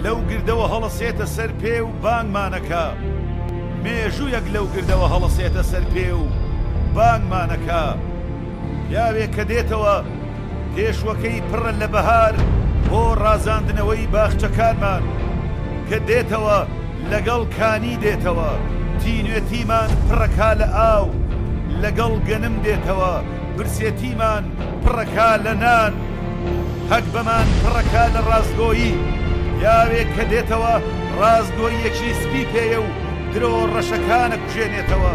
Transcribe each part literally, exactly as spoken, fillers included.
لەو گردەوە هەڵەسێتە سەر پێ و بانگمانەکە مێژوویەک لەو گردەوە هەڵەسێتە سەر پێ و بانگمانەکە پیاوێک کە دێتەوە پێشوەکەی پڕە لە بەهار بۆ ڕازاندنەوەی باخچەکانمان کە دێتەوە لەگەڵ کانی دێتەوە تینوێتیمان پڕەکا لە ئاو لەگەڵ گەنم دێتەوە برسێتیمان پڕەکا لە نان هەک بەمان پڕەکا لە ڕازگۆیی پیاوێک کە دێتەوە ڕازگۆیەکی سپی پێیە و درۆ ڕەشەکانە کوژێنێتەوە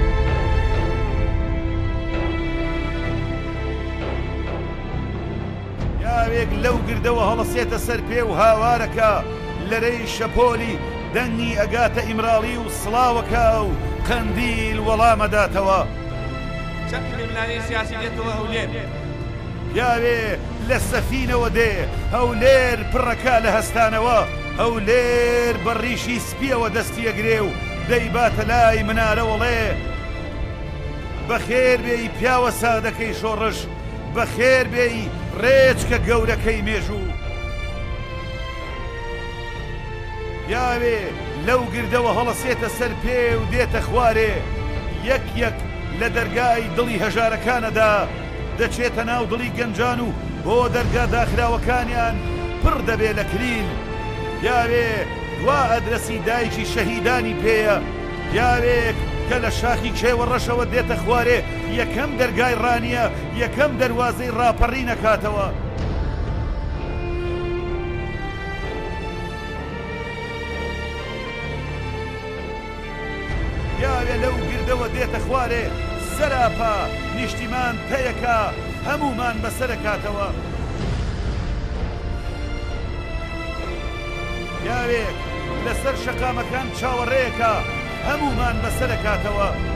پیاوێک لەو گردەوە هەڵەسێتە سەر پێ و هاوارەکە لەرەی شەپۆلی دەنگی ئەگاتە ئیمراڵی و سڵاوەکە و قەندیل وەڵامەداتەوە چەکی لێملانی سیاسی دێتەوە هەولێر پیاوێ لە سەفینەوە دێ هەولێر پڕەکە لە هەستانەوە هەولێر بەڕیشی سپیەوە دەستیەگرێ و دەیباتە لای منارە وەڵێ بەخێر بێی پیاوە سادەکەی شۆڕش بەخێر بێی ڕێچکە گەورەکەی مێژوو پیاوێ لەو گردەوە هەڵەسێتە سەر پێ و دێتە خوارێ یەک یەک لە دەرگای دڵی هەژارەکانەدا دەچێتە ناو دڵی گەنجان و بۆ دەرگا داخراوەکانیان پڕ دەبێ لە کلیل پیاوێ دوا ئەدرەسی دایکی شەهیدانی پێیە پیاوێک کە لە شاخی کێوە ڕەشەوە دێتە خوارێ یەکەم دەرگای ڕانیە یەکەم دەروازەی ڕاپەڕی نەکاتەوە پیاوێ لەو گردەوە دێتە خوارێ سەراپا نیشتیمان پێیەکە هەمومان بەسەرەکاتەوە پیاوێک لەسەر شەقامەکان چاوەڕێیەکە هەمومان بەسەرەکاتەوە